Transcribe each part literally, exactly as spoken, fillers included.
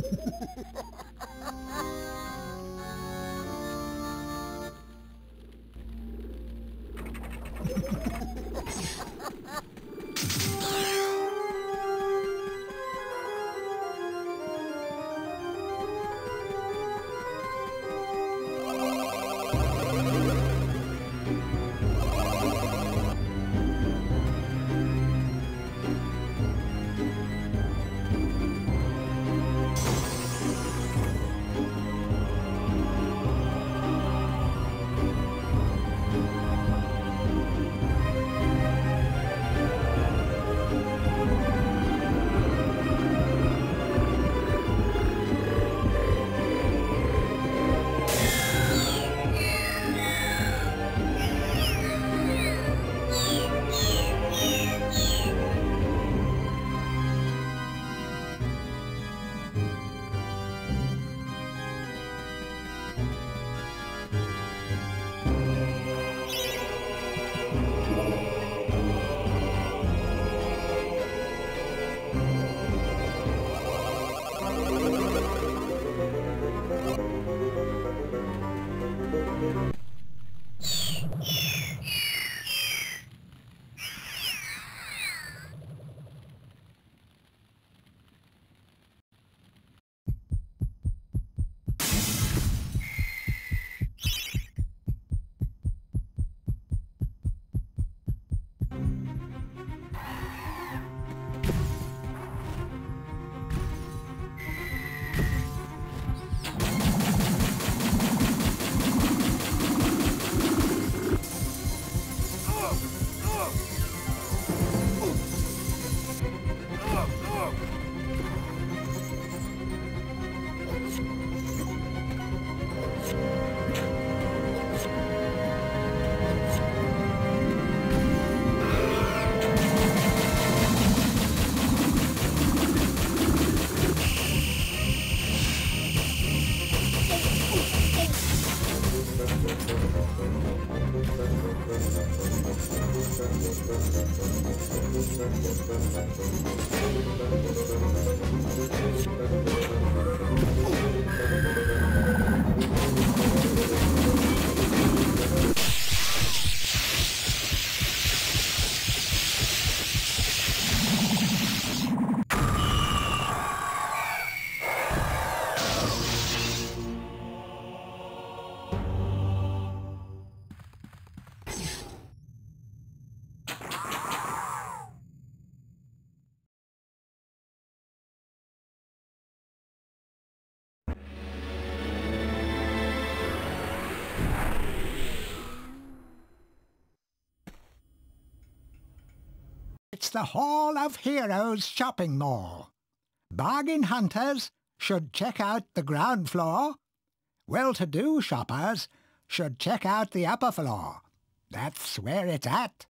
It's the Hall of Heroes shopping mall. Bargain hunters should check out the ground floor. Well-to-do shoppers should check out the upper floor. That's where it's at.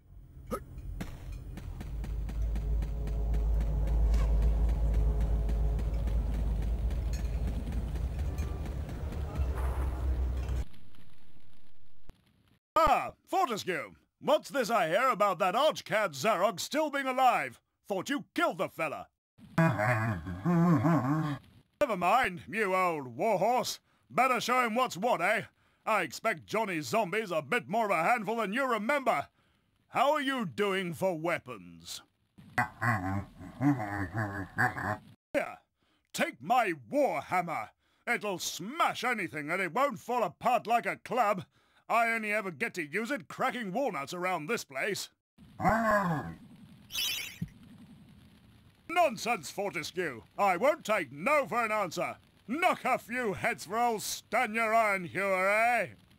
Ah, Fortescue! What's this I hear about that arch-cad Zarog still being alive? Thought you killed the fella. Never mind, you old warhorse. Better show him what's what, eh? I expect Johnny's zombies a bit more of a handful than you remember. How are you doing for weapons? Here, take my warhammer. It'll smash anything and it won't fall apart like a club. I only ever get to use it cracking walnuts around this place. Nonsense, Fortescue. I won't take no for an answer. Knock a few heads for old Stanya Ironhewer, eh?